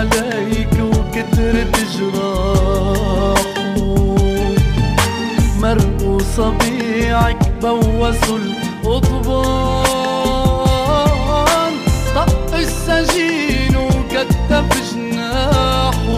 عليك وكترت جراحه، مرقوا صبيعك بوسوا القضبان، طق السجين وكتف جناحه.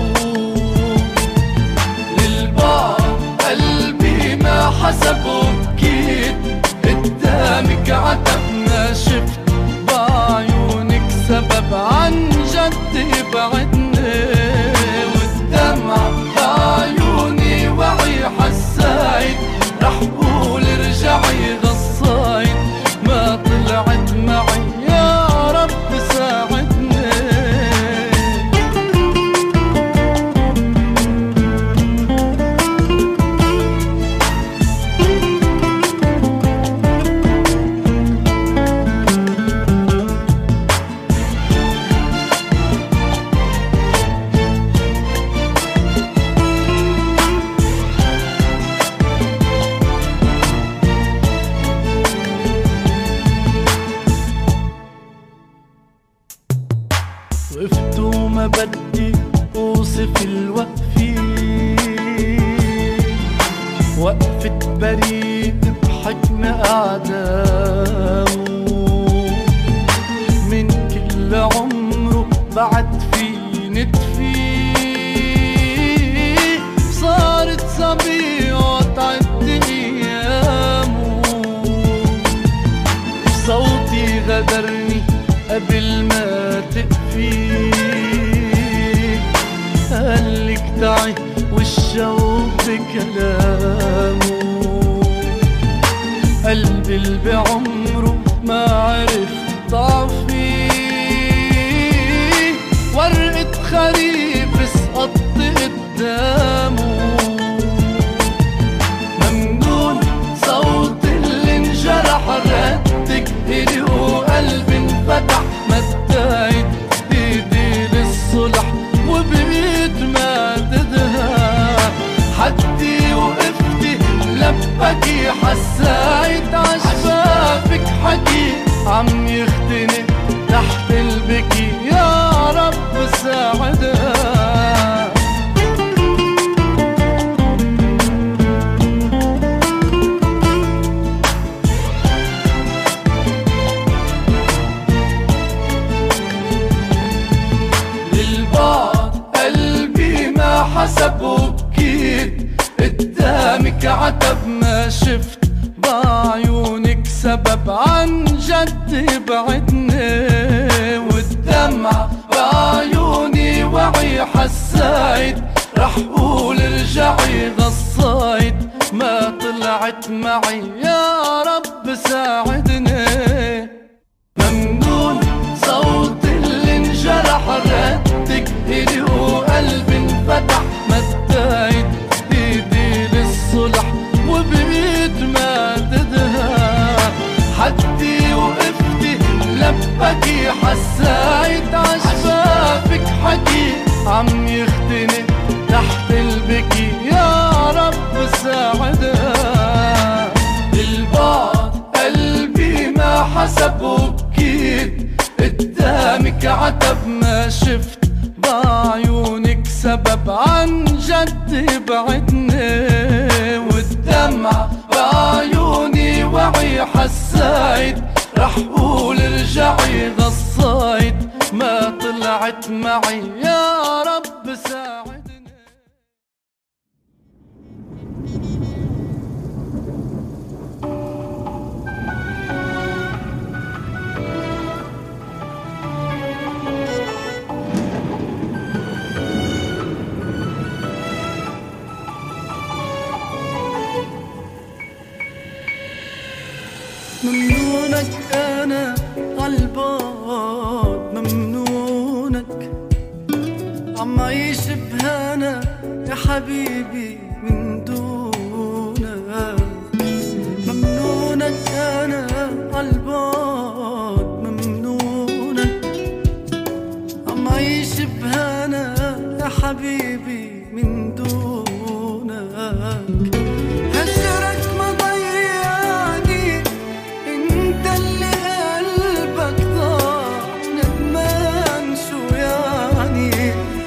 للبعض قلبي ما حسبه بكيت، قدامك عتب ما شفت بعيونك سبب عن جد يبعدني، والدمع بعيوني وعي حسايد، رح قول ارجعي غصايد ما طلعت معي، يا رب ساعدني. وقفت وما بدي اوصف الوقفة، وقفة بريد بحكم اعدامه، من كل عمره بعد في نتفي، صارت صبية وتعد ايامه، صوتي غدرني قبل ما تقفي، قالك تعي والشوق بكلامه، قلبي اللي بعمره ما عرف ضعفي، ورقة خريف سقطت قدامه، ممنون صوت اللي انجرح ردك إلي وقلبي انفتح، مديت ايدي للصلح وبقيت ماددها، حدي وقفتي لبكي حسيت عشفافك حكي عم يختنق تحت البكي، يا رب ساعدها. حسب وبكيت قدامك عتب ما شفت بعيونك سبب عن جد يبعدني، والدمع بعيوني وعي حسايد، رح قول ارجعي غصايد ما طلعت معي، يا رب ساعدني. ممنون صوت اللي انجرح ردك إلي وقلبي انفتح، مديت ايدي للصلح وبقيت ماددها، حدي وقفتي لبكي حسيت عشفافك حكي عم يختنق تحت البكي، يا رب ساعدها. البعد قلبي ما حسب وبكيت قدامك عتب ما شفت بعيونك سبب عن جد يبعدني، والدمع بعيوني وعي حسايد، رح قول ارجعي غصايد ما طلعت معي، يا رب ساعدني. ممنونك أنا عالبعد، ممنونك عم عيش بهنا يا حبيبي من دونك، ممنونك أنا عالبعد، ممنونك عم عيش بهنا يا حبيبي من دونك، هجرك ما ضيعني، انت اللي قلبك ضاع ندمان شو يعني،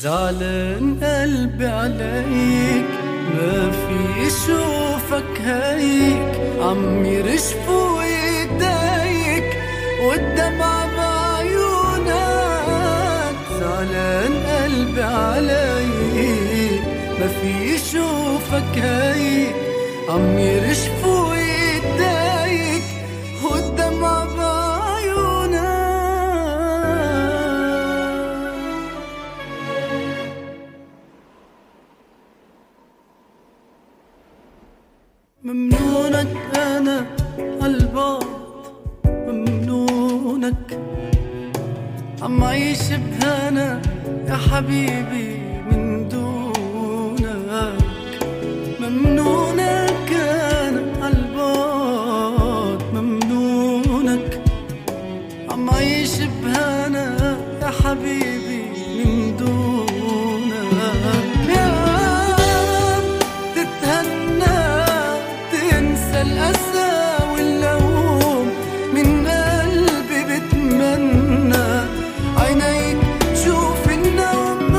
زعلان قلبي عليك، ما في اشوفك هيك، عم يرشفوا ايديك والدمع بعيونك. زعلان قلبي عليك، ما في اشوفك هيك، عم يرشفوا ايديك والدمع بعيونك. ممنونك أنا عالبعد، ممنونك عم عيش بهنا يا حبيبي من دونك. ممنونك أنا عالبعد، ممنونك عم عيش بهنا يا حبيبي من دونك. الأسى واللوم من قلبي بتمنى عينيك تشوف النوم.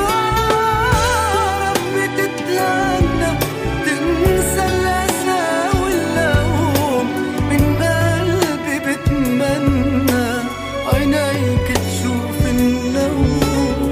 ربي تتهنى تنسى الأسى واللوم من قلبي بتمنى عينيك تشوف النوم.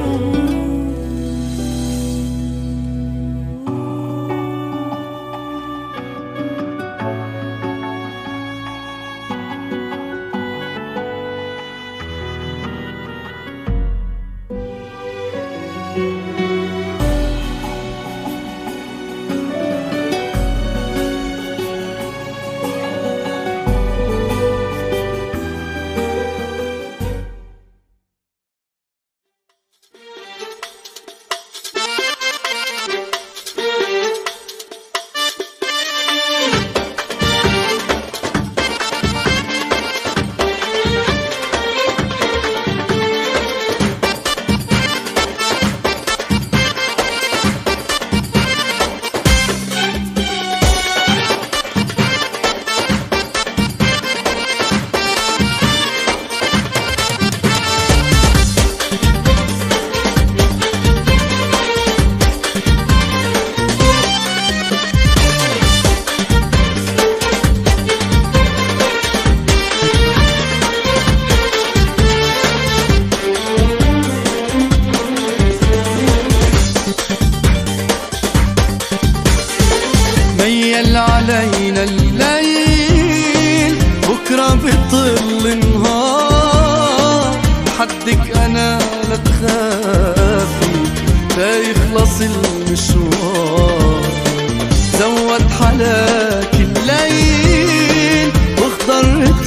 ميل علينا الليل بكرة بيطل نهار، حدك أنا لا تخافي لا يخلص المشوار. زود حلاك الليل واخضرت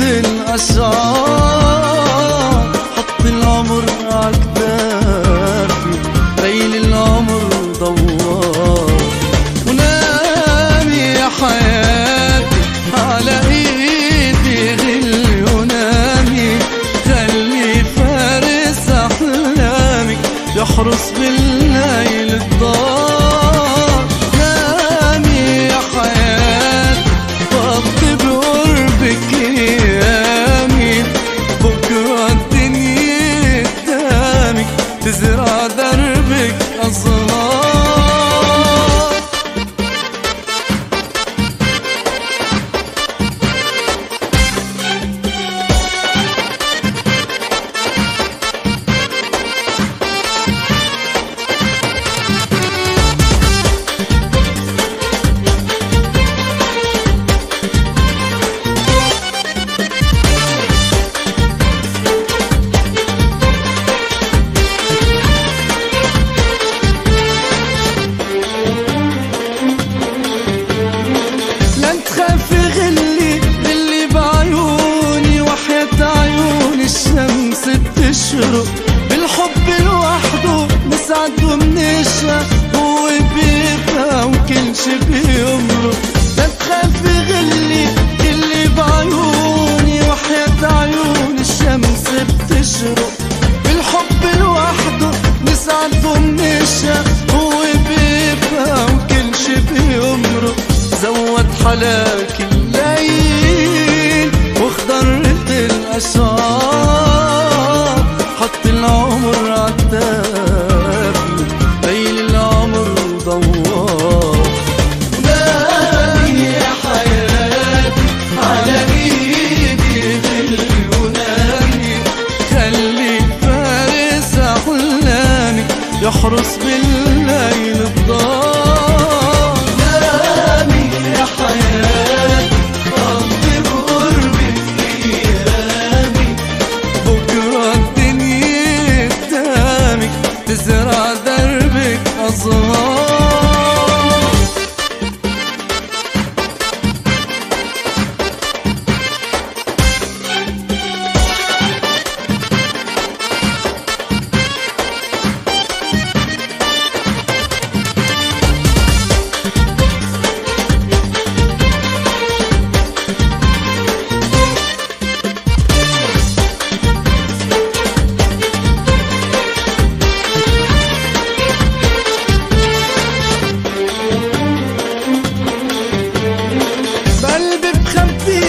الأشعار، حط العمر عكتافي ليل العمر دوار. حياتي على ايدي غلي ونامي، خلي فارس احلامك يحرس بالليل الدار. نامي يا حياتي فضي بقربك ايامي، بكره الدنيا قدامك تزرع دربك ازهار.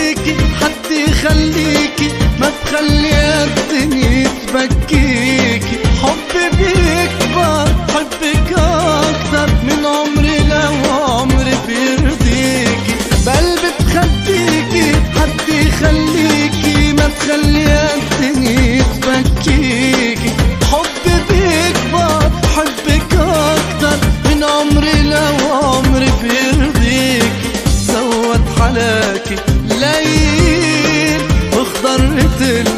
بيكي حد يخليكي ما تخلي الدنيا تبكيكي. حبي بيكبر حبك اكتر من عمري لو عمري بيرضيكي. بقلبي بخبيكي حد يخليكي ما تخلي الدنيا تبكيكي. حبي بيكبر حبك اكتر من عمري لو عمري بيرضيكي. سود حلاكي ليل واخضرت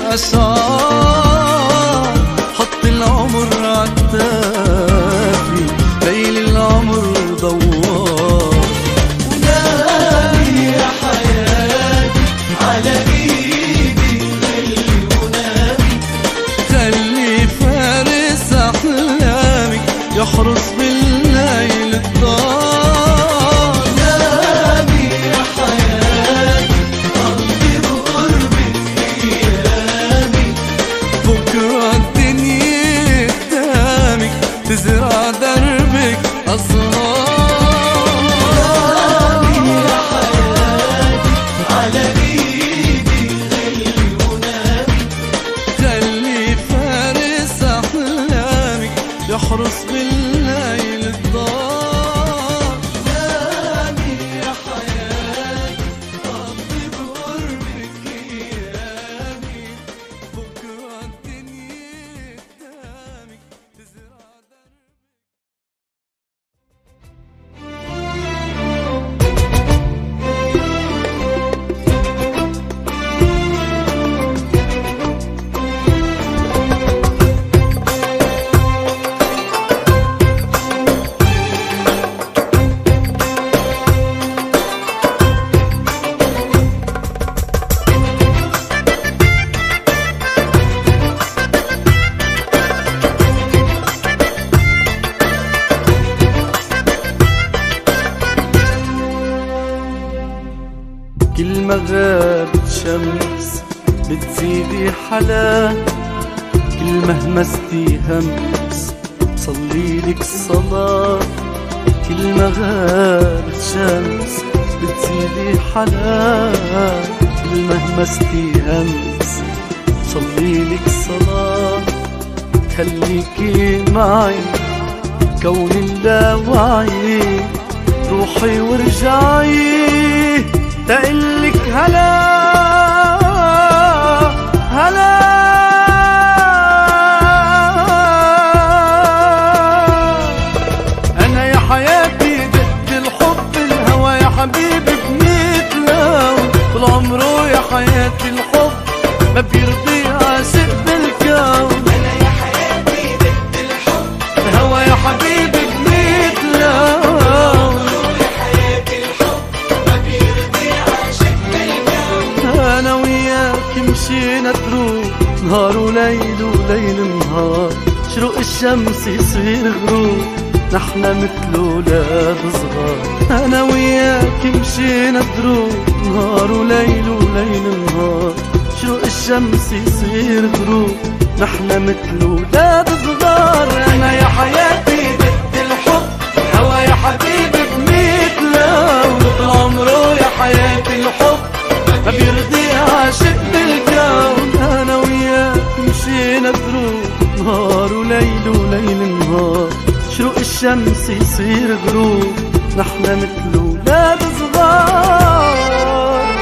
الاشعار، حط العمر عالتافي ليل العمر دوار. ونادي يا حياتي على ايدي اللي ونادي، خلي فارس احلامك يحرس بالليل الدار. نادي يا حياتي قلبي بقربك ايامي، بكره الدنيا قدامك تزرع دربك أزهار. نادي يا حياتي على ايدي اللي ونادي، خلي فارس احلامك يحرس بالليل الدار. نادي يا حياتي قضي بقربك ايامي، بكره الدنيا قدامك تزرع دربك. كل ما غابت شمس بتزيدي حلا، كل ما همستي همس بصليلك صلاة. كل ما غابت شمس بتزيدي حلا، كل ما همستي همس بصليلك صلاة. خليكي معي كون اللاوعي، روحي وارجعي تقلك هلا هلا. أنا يا حياتي ضد الحب الهوى يا حبيبي بنتلاو طول عمره. يا حياتي الحب ما بيرضي عاشق بالكون. أنا يا حياتي ضد الحب الهوى يا حبيبي بنتلاو. أنا وياك مشينا دروب نهار وليل وليل نهار، شروق الشمس يصير غروب نحنا مثل ولاد صغار. أنا وياك مشينا دروب نهار وليل وليل نهار، شروق الشمس يصير غروب نحنا مثل ولاد صغار. أنا يا حياتي ضد الحب هوا يا حبيبي بمثله طول عمره. يا حياتي الحب ما بيرضي عاشق بالكون. أنا وياك مشينا دروب نهار وليل وليل نهار، شروق الشمس يصير غروب نحنا مثل ولاد صغار.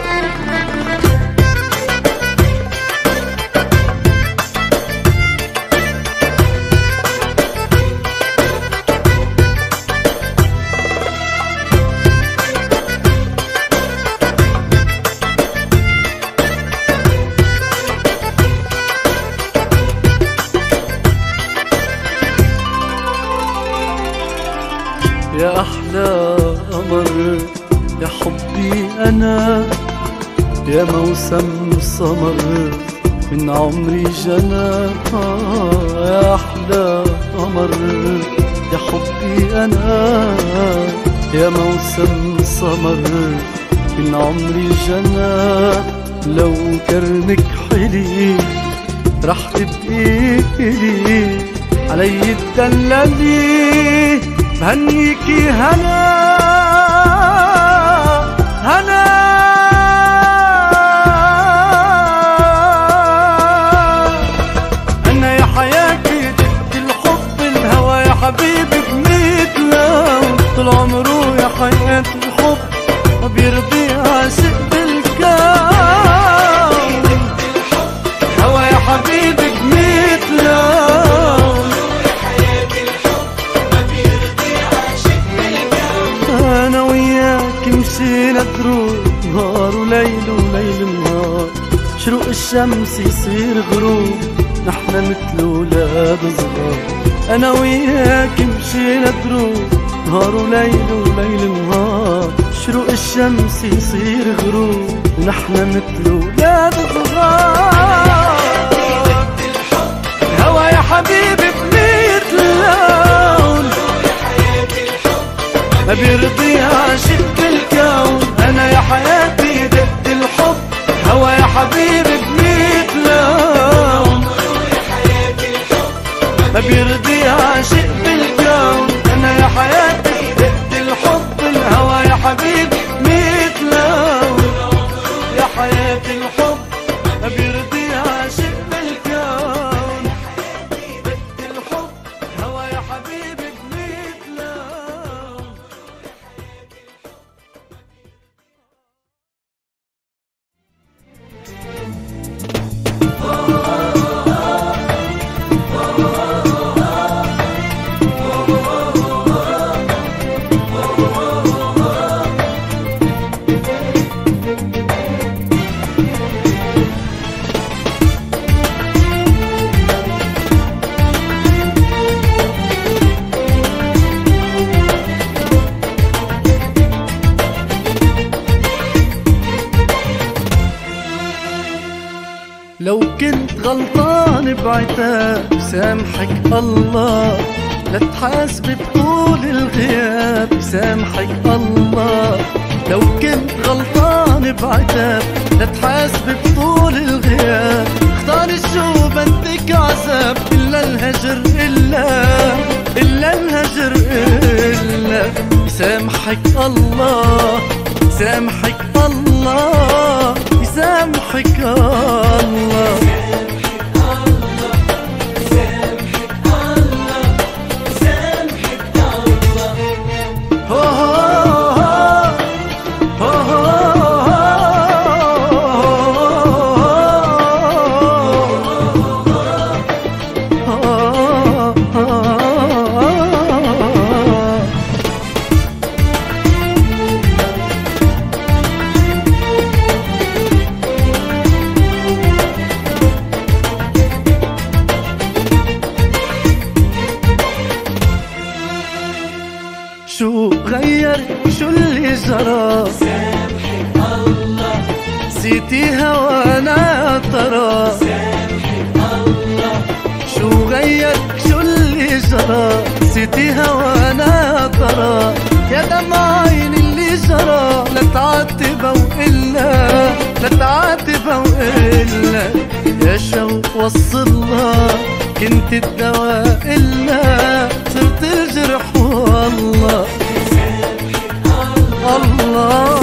يا أحلى قمر يا حبي أنا، يا موسم سمر من عمري جنى. يا أحلى قمر يا حبي أنا، يا موسم سمر من عمري جنى. لو كرمك حلي رح تبقي إلي علي الدلالي، بهنيكي هنا هنا شروق الشمس يصير غروب، نحنا مثل ولاد صغار. أنا وياك مشينا دروب، نهار وليل وليل نهار. شروق الشمس يصير غروب، ونحنا مثل ولاد صغار. الهوى يا حبيبي بميت لون، ما بيرضي عاشق بالكون. أنا يا حياتي ضد الحب، الهوى يا حبيبي بميت لون، ما بيرضي عاشق بالكون. أنا يا حياتي ضد الحب، الهوى يا حبيبي بميت لون. يا حياتي الحب ما بيرضي عاشق بالكون. ضد الحب الهوى يا حبيبي بميت لون. لو كنت غلطان بعتاب سامحك الله، لا تحاسب بطول الغياب سامحك الله. لو كنت غلطان بعتاب لا تحاسب بطول الغياب. اختار شو بدك عذاب، إلا الهجر إلا الهجر إلا. يسامحك الله يسامحك الله يسامحك الله. شو غير شو اللي جرى، سامحك الله. نسيتي هوانا يا ترى، سامحك الله. شو غير شو اللي جرى، نسيتي هوانا يا ترى. يا دمع عيني اللي جرى، لا تعاتبه وإلا لا تعاتبه وإلا. يا شوق وصلها كنت الدواء إلا، صرت الجرح والله. الله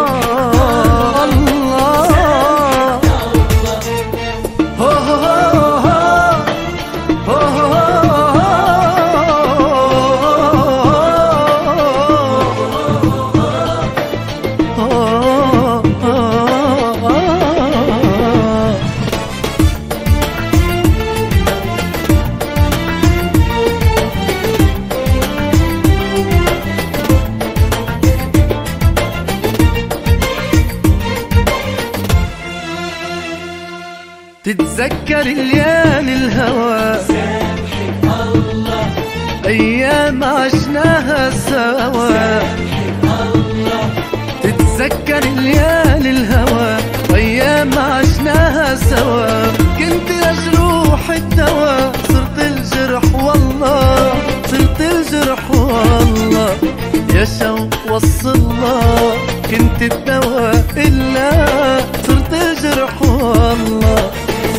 تتذكر ليال الهوى، سامحك الله. أيام عشناها سوا، سامحك الله. تتذكر ليال الهوى، أيام عشناها سوا. كنت أجروح الدواء، صرت الجرح والله صرت الجرح والله. يا شوق وصلها كنت الدواء إلا، صرت الجرح والله.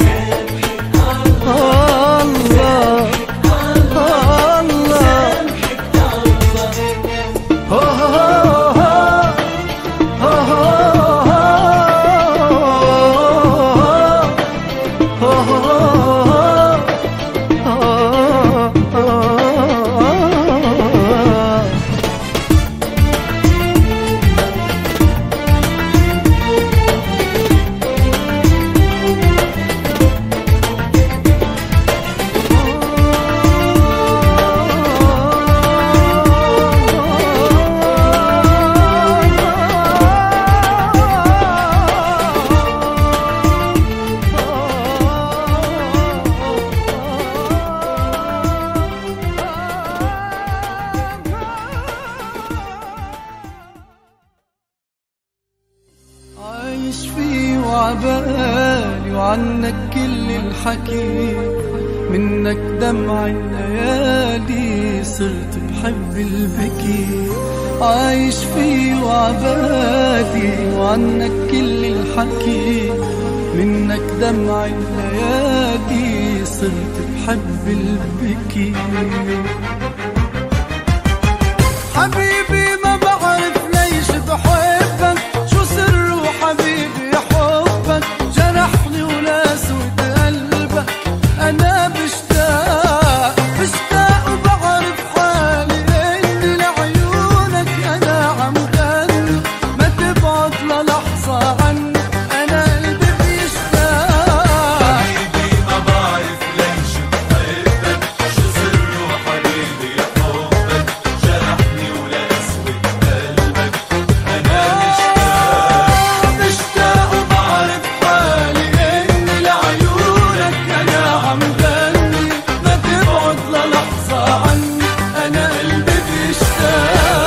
الله فيه وعبالي وعنك كل الحكي، منك دمع الليالي صرت بحب البكي. عايش فيه وعبالي وعنك كل الحكي، منك دمع الليالي صرت بحب البكي. حبيبي ما بعرف ليش بحبك، شو سر حبيبي حبك، جرحني ولاسود قلبك. أنا بشتاق وبعرف حالي إني لعيونك أنا عم غني، ما تبعد للحظة عني أنا قلبي بيشتاق. حبيبي ما بعرف ليش بحبك، شو سر حبيبي حبك، جرحني ولاسود قلبك. أنا بشتاق وبعرف حالي إني لعيونك أنا عم غني، ما تبعد للحظة عني أنا قلبي بيشتاق.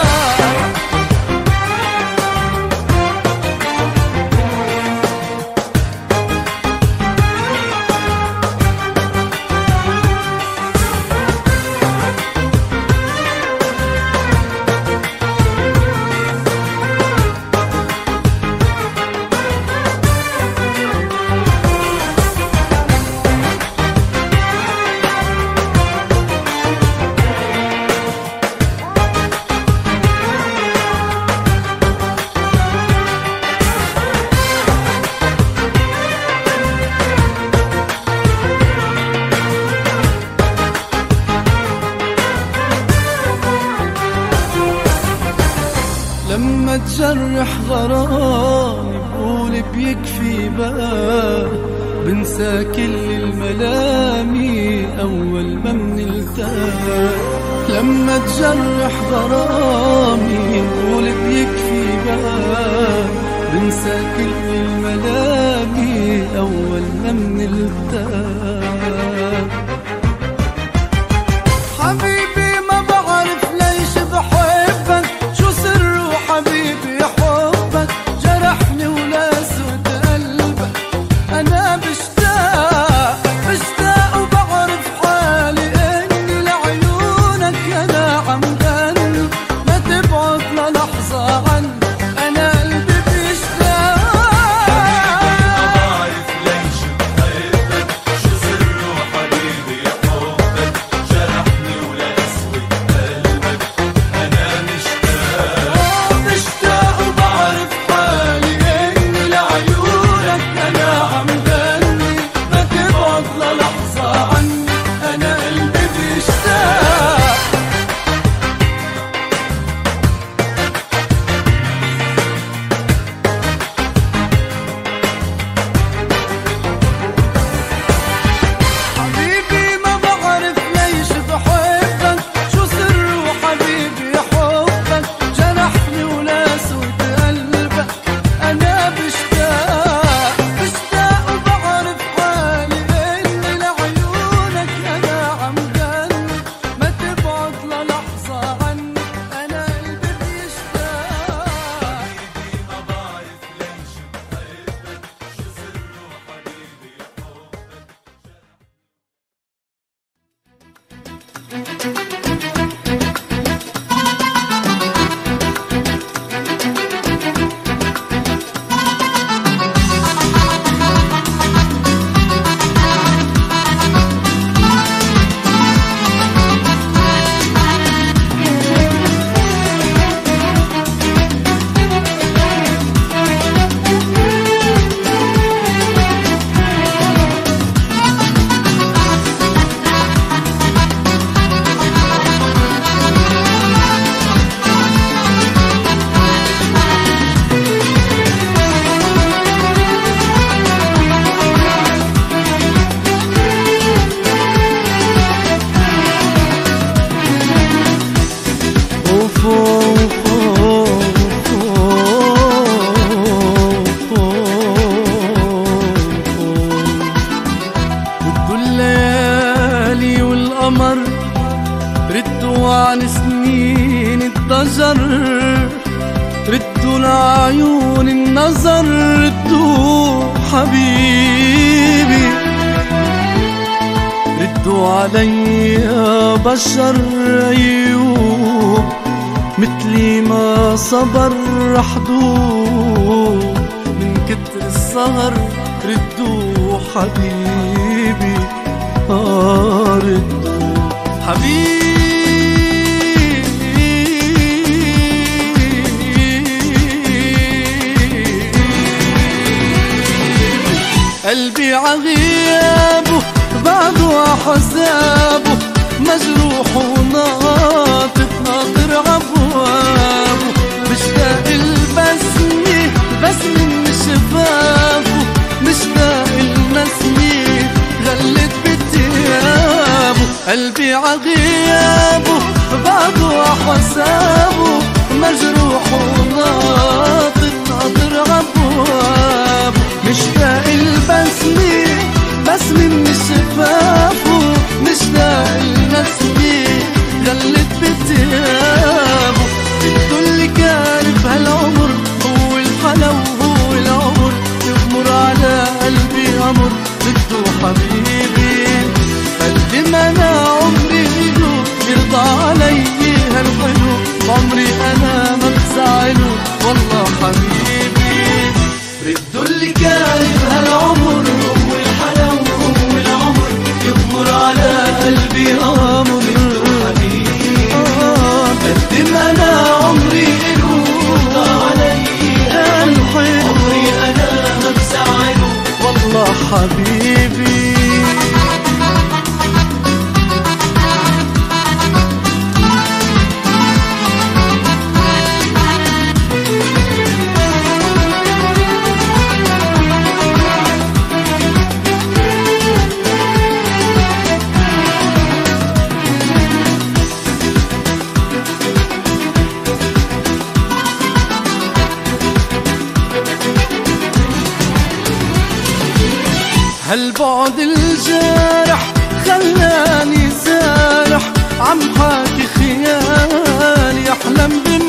لما تجرح غرامي بقول بيكفي بقى، بنسى كل الملامي أول ما منلتقى. لما تجرح غرامي بقول بيكفي بقى، بنسى كل الملامي أول ما منلتقى. حبيبي ما بعرف ليش بحبك، شو سر حبيبي حبك، جرحني ولاسود قلبك. أنا بشتاق وبعرف حالي إني لعيونك أنا عم غني، ما تبعد للحظة عني أنا قلبي بيشتاق. ما بعرف ليش بحبك، شو سر حبيبي حبك، جرحني ولاسود قلبك. أنا بشتاق وبعرف حالي إني لعيونك أنا عم غني، ما تبعد للحظة عني أنا قلبي بيشتاق. حبيبي ما بعرف ليش بحبك، شو سر حبيبي حبك، جرحني ولاسود قلبك. أنا بشتاق وبعرف حالي إني لعيونك أنا عم غني، ما تبعد للحظة عني أنا قلبي بيشتاق. ما بعرف ليش بحبك، شو سر حبيبي القمر ردوا عن سنين الضجر، ردوا عيون النظر ردوا حبيبي، ردوا علي يا بشر عيوب مثلي ما صبر حدود من كتر السهر. ردوا حبيبي ردوا حبيبي. قلبي عغيابه بعده حسابه مجروح وناطط ناطر عبوابه، مشتاق البسمة بسمة من شفافه، مشتاق النسمة غلت بتيابه. قلبي عغيابه بعده حسابه مجروح وناطط ناطر عبوابه، مشتاق البسمة بسمة من شفافه، مشتاق النسمة غلت بتيابه. بده اللي كان بهالعمر هو الحلا وهو العمر، يغمر على قلبي أمر. بده حبيبي قد ما أنا عمري له يرضى علي هالحلو، بعمري أنا ما بزعله والله حبيبي. بده اللي كان بهالعمر هو الحلا وهو العمر، يغمر على قلبي أمر. حبيبي قد ما أنا عمري له يرضى علي هالحلو، عمري أنا ما بزعله والله حبيبي. هالبعد الجارح خلاني سارح، عم حاكي خيالي احلم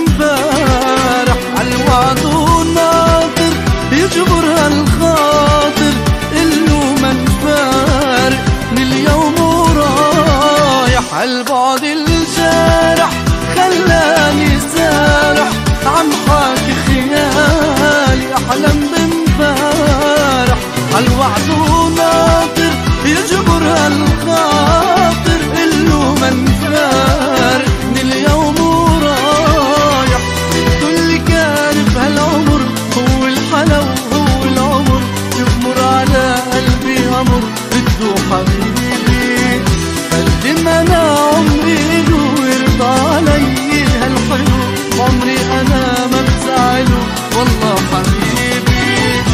بمبارح. عالوعد وناطر يجبر هالخاطر، إله من فارق من اليوم ورايح. هالبعد الجارح خلاني سارح، عم حاكي خيالي احلم بمبارح. عالوعد وناطر يجبر هالخاطر، إله من فارق من اليوم ورايح. بده اللي كان بهالعمر هو الحلا وهو العمر، يغمر على قلبي أمر. بده حبيبي قد ما أنا عمري له يرضى علي هالحلو، عمري أنا ما بزعله والله حبيبي.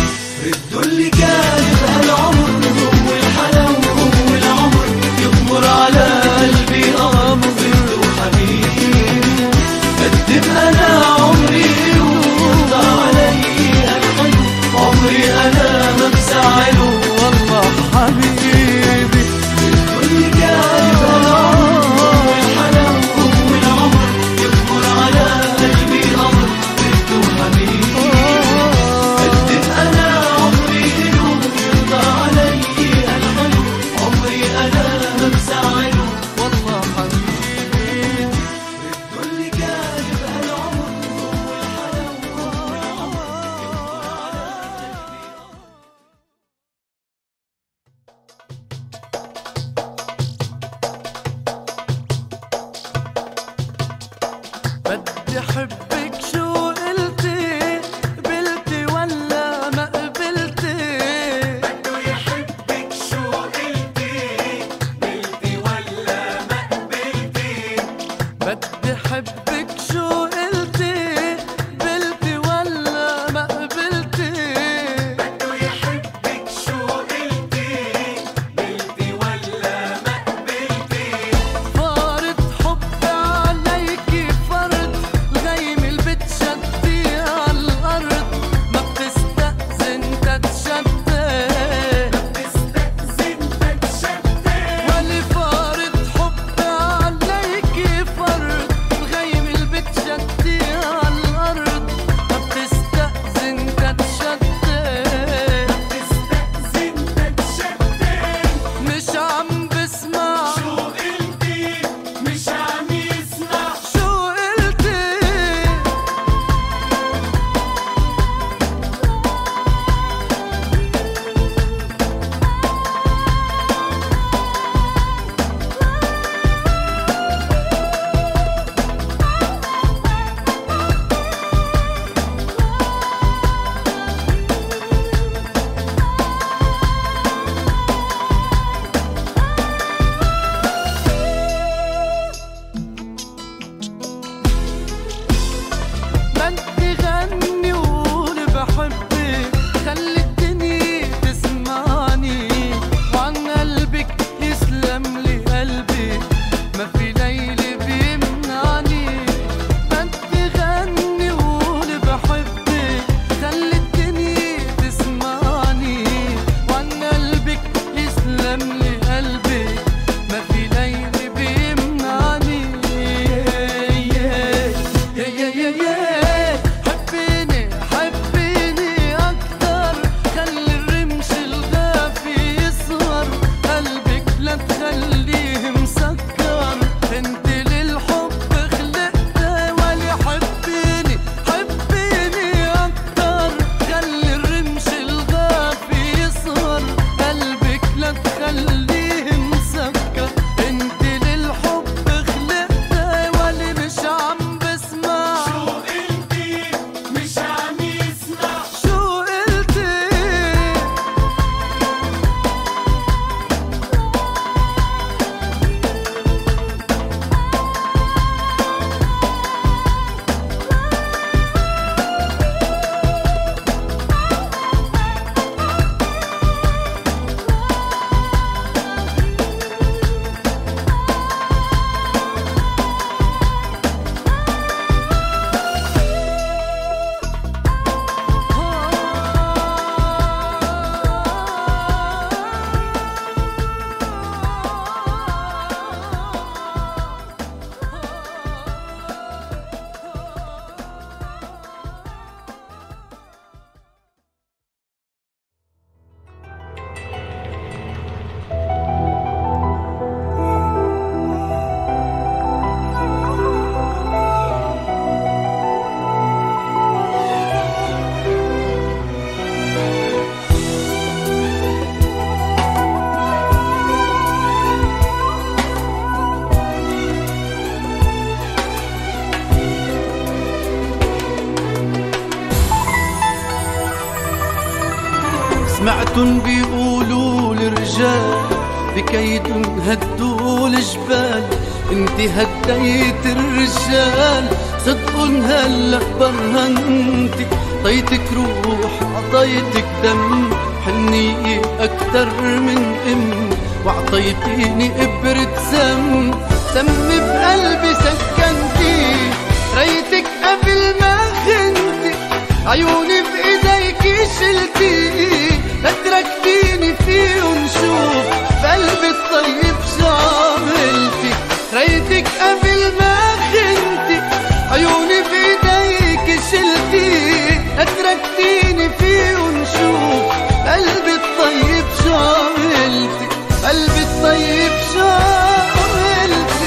بده اللي كان بهالعمر هو الحلا وهو العمر، يغمر على قلبي أمر. بده حبيبي قد ما أنا عمري يرضى علي هالحلو، عمري أنا ما بزعله والله حبيبي. بده اللي كان بهالعمر هو الحلا وهو العمر، يغمر على قلبي أمر. بده حبيبي قد ما أنا عمري يرضى علي هالحلو، عمري أنا ما بزعله والله حبيبي. بده اللي كان بهالعمر هو الحلا وهو العمر، يغمر على قلبي. بدي حبك شو قلتي، قبلتي ولا ما قبلتي؟ بده يحبك شو قلتي، قلتي ولا ما قبلتي؟ بدي حبك شو قلتي، قبلتي ولا ما قبلتي؟ بده يحبك شو قلتي، قلتي ولا ما قبلتي؟ فارض حبي عليكي فرض، الغيم سمعتن بيقولوا الرجال بكيدن هدوا الجبال، انت هديت الرجال صدقن هلا برهنتي. طيتك روح عطيتك دم، حنية أكتر من أم، وعطيتيني إبرة سم، سم بقلبي سكنتي. ريتك قبل ما خنتي، عيوني بإيديكي شلتي، اتركتيني فيهم شوف بقلبي الطيب شو عملتي. ريتك قبل ما خنتي، عيوني بإيديكي شلتي، اتركتيني فيهم شوف قلبي الطيب شو عملتي، قلبي الطيب شو عملتي.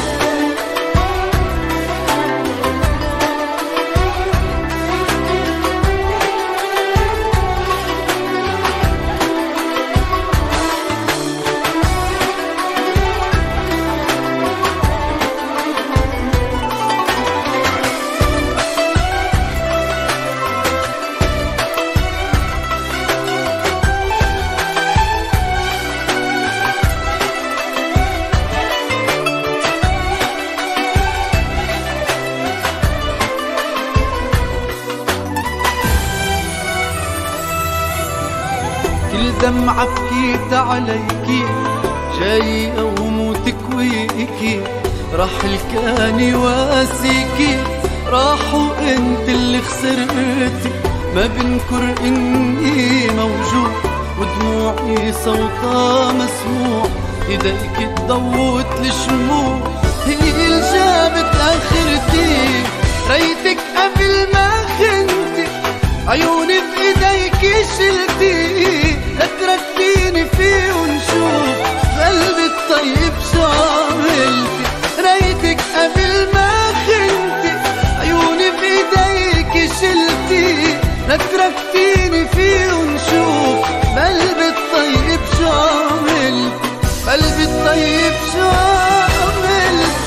كل دمعة بكيت عليكي، جاي أموتك ويكي، راح الكاني واسيكي، راح وانت اللي خسرتي. ما بنكر اني موجود ودموعي صوتها مسموع، ايديك تضوت الشموع هي اللي جابت اخرتي. ريتك قبل ما خنتي، عيوني بايديكي شلتي، اتركتيني فيهم شوف قلبي الطيب شو عملتي. ريتك قبل ما خنتي، عيوني بايديكي شلتي، اتركتيني فيهم شوف قلبي الطيب شو عملتي، قلبي الطيب شو عملتي.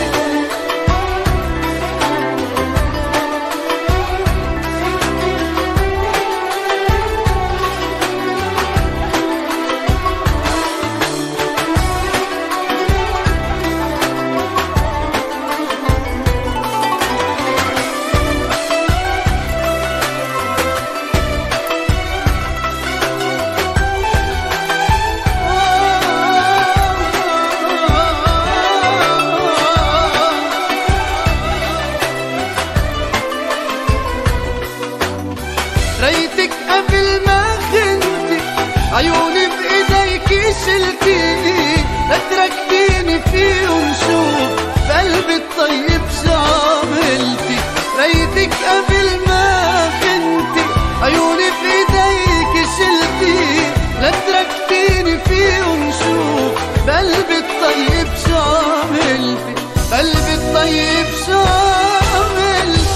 ريتك قبل ما خنتي، عيوني بإيديكي شلتي، اتركتيني فيهم شوف قلبي الطيب شو عملتي. ريتك قبل ما خنتي، عيوني بإيديكي شلتي، اتركتيني فيهم شوف قلبي الطيب شو عملتي، قلبي الطيب شو عملتي.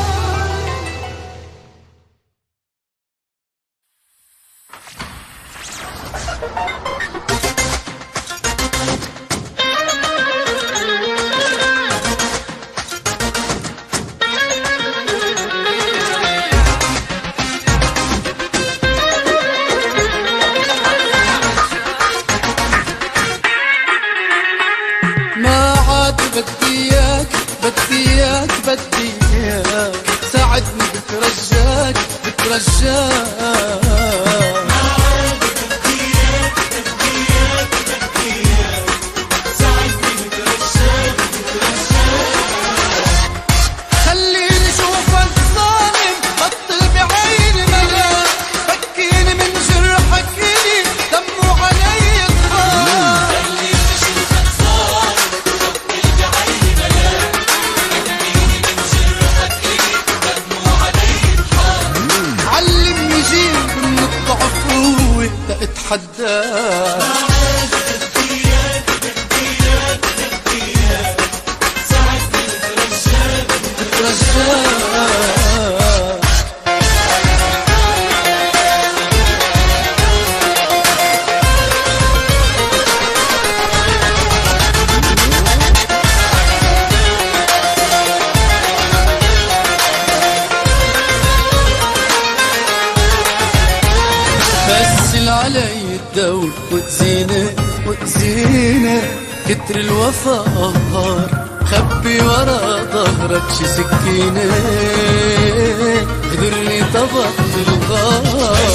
ما عاد بدي اياك بدي اياك بدي اياك، ساعدني بترجاك بترجاك. اتحداك بس العلم علي الدور وأذيني كتر الوفا قهار، خبي ورا ظهرك شي سكينة غدرني طبقت الغار.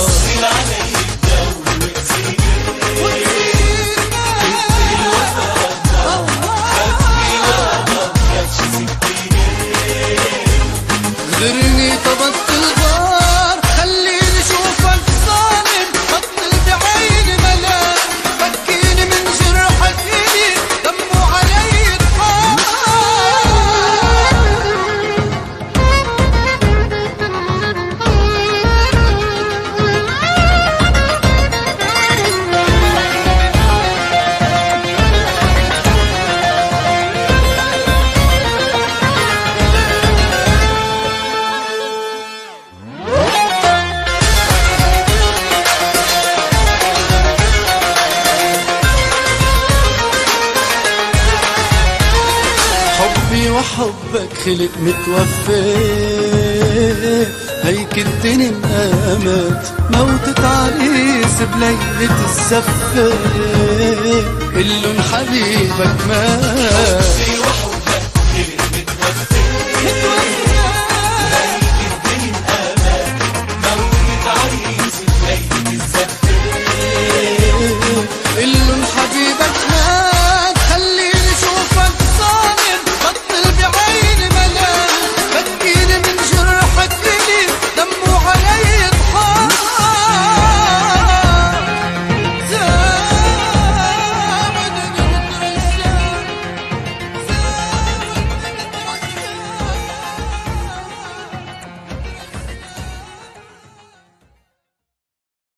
غدرني طبقت الغار، خليني شوفك ظالم بطل بعيني ملاك، فكيني من جرحك ايدي دمه علي الحار. حبي وحبك خلق متوفي، هيك الدنيا انقامت موتة عريس بليلة الزفة، كلن حبيبك مات.